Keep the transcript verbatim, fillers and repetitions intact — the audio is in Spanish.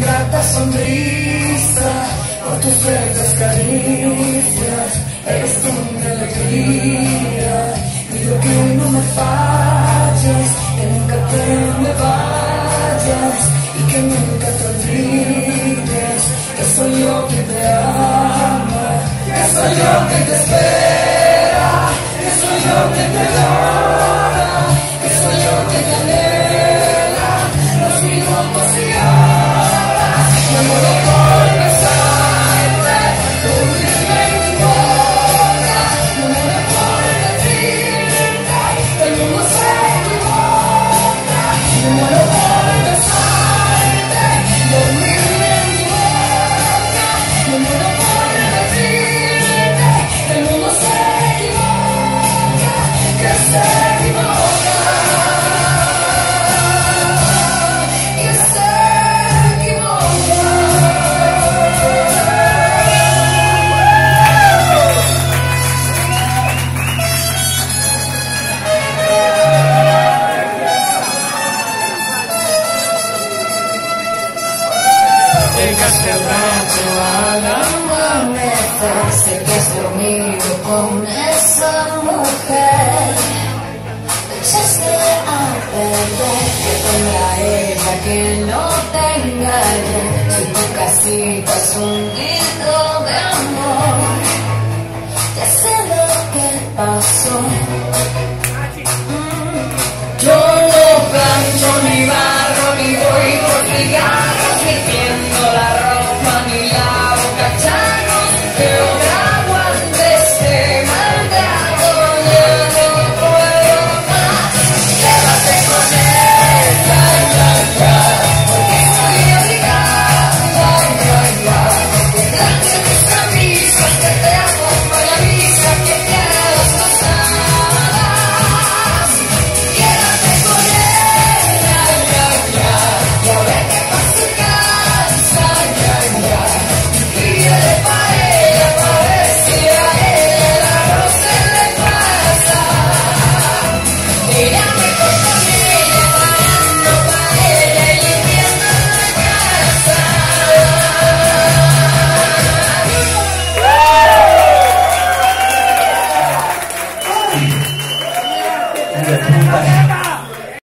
grata sonrisa, por tus verdes caricias, eres tú mi alegría. Pido que hoy no me falles, que nunca te me vayas y que nunca te olvides que soy yo quien te ama, que soy yo quien te espera, que soy yo quien te adora, que soy yo quien te anhela los minutos y horas. Me muero por besarte, dormirme en tu boca, me muero por decirte que el mundo se equivoca. Me muero por besarte, dormirme en tu boca, me muero por decirte que el mundo se equivoca, que se equivoca, que se llegaste al rancho al amanecer, sé que has dormido con esa mujer, echaste a perder, que tenga ella que no te engañe, si tu casita es un nido de amor, ya sé lo que pasó.